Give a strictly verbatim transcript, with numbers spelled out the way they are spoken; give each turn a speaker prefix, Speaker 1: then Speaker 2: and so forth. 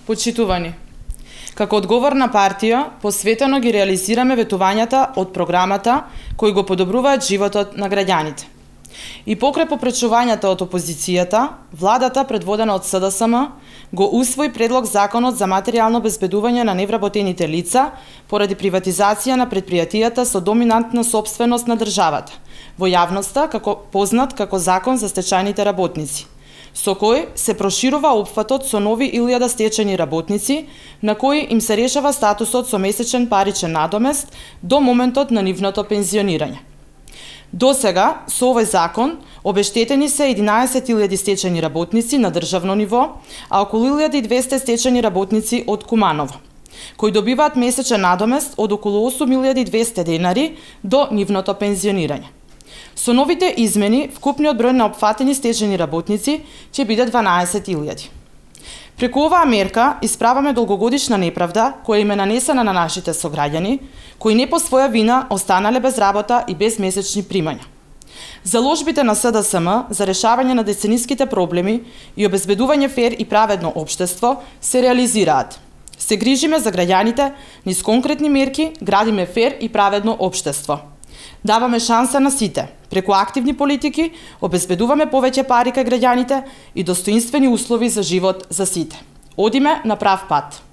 Speaker 1: Почитувани, како одговорна партија, посветено ги реализираме ветувањата од програмата кои го подобруваат животот на граѓаните. И покрај попречувањата од опозицијата, владата, предводена од С Д С М, го усвои предлог Законот за материјално обезбедување на невработените лица поради приватизација на предпријатијата со доминантна сопственост на државата, во јавноста како познат како Закон за стечајните работници, со кој се проширува опфатот со нови илјада стечајни работници, на кои им се решава статусот со месечен паричен надомест до моментот на нивното пензионирање. До сега, со овој закон, обештетени се единаесет илјади стечајни работници на државно ниво, а околу илјада и двесте стечајни работници од Куманово, кои добиваат месечен надомест од околу осум илјади и двесте денари до нивното пензионирање. Со новите измени, вкупниот број на опфатени стечајни работници ќе биде дванаесет илјади. Преку оваа мерка исправаме долгогодишна неправда која им е нанесена на нашите сограѓани, кои не по своја вина останале без работа и без месечни примања. Заложбите на С Д С М за решавање на децениските проблеми и обезбедување фер и праведно општество се реализираат. Се грижиме за граѓаните, низ конкретни мерки градиме фер и праведно општество. Даваме шанса на сите. Преку активни политики обезбедуваме повеќе пари кај граѓаните и достоинствени услови за живот за сите. Одиме на прав пат.